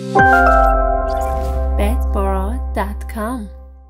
bedbora.com.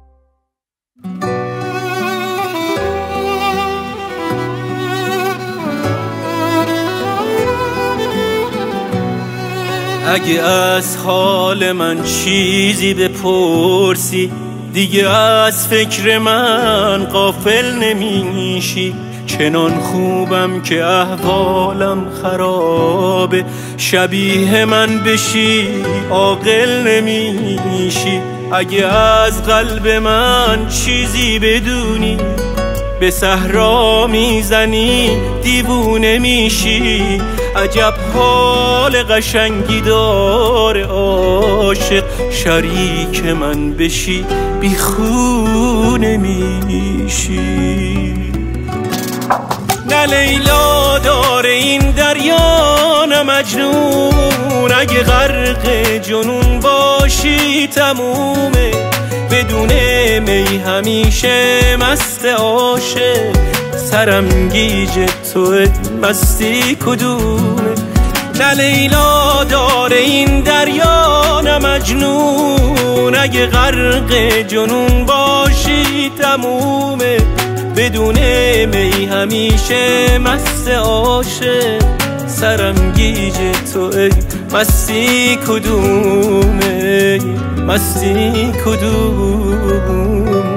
اگه از حال من چیزی بپرسی دیگه از فکر من غافل نمیشی. چنان خوبم که احوالم خرابه، شبیه من بشی عاقل نمیشی. اگه از قلب من چیزی بدونی به صحرا میزنی دیوونه میشی. عجب حال قشنگی داره عاشق، شریک من بشی بیخونه میشی. نه لیلا داره این دریا نه مجنون، اگه غرق جنون باشی تمومه. بدون می همیشه مست عاشق، سرم گیج تو مستی کدومه. نه لیلا داره این دریا نه مجنون، اگه غرق جنون باشی تمومه. بدون می همیشه مست عاشق، سرم گیج تو مستی کدومه، مستی کدومه.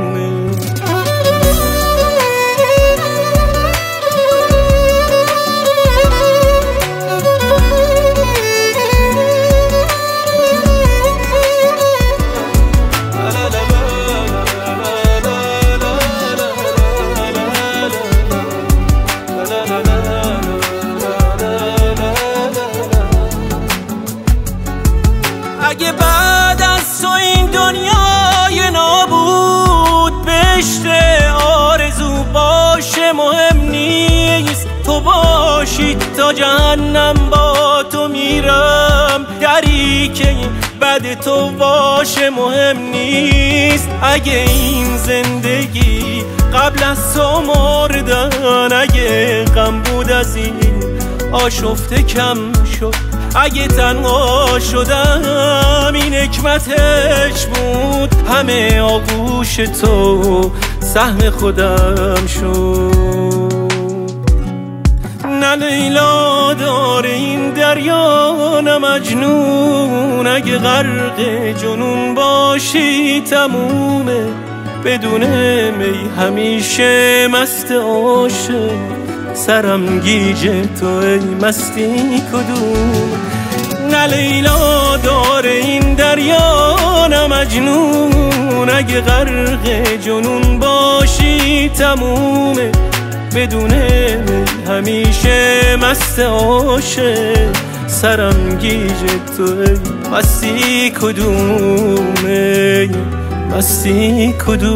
اگه بعد از تو این دنیای نابود بهشت آرزو باشه مهم نیست. تو باشی تا جهنم با تو میرم، دری که بعد تو باشه مهم نیست. اگه این زندگی قبل از تو مردن، اگه غم بود از این آشفته کم شد. اگه تنها شدم این حکمتش بود، همه آغوش تو سهم خودم شد. نه لیلا داره این دریا نه مجنون، اگه غرق جنون باشی تمومه. بدون می همیشه مست عاشق، سرم گیج تو ای مستی کدوم. نه لیلا داره این دریا نه مجنون، اگه غرق جنون باشی تمومه. بدون همیشه مست عاشق، سرم گیج تو ای مستی کدومه، مستی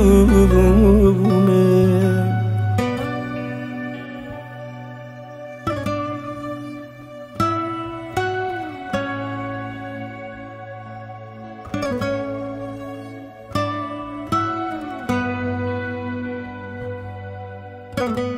کدومه. thank you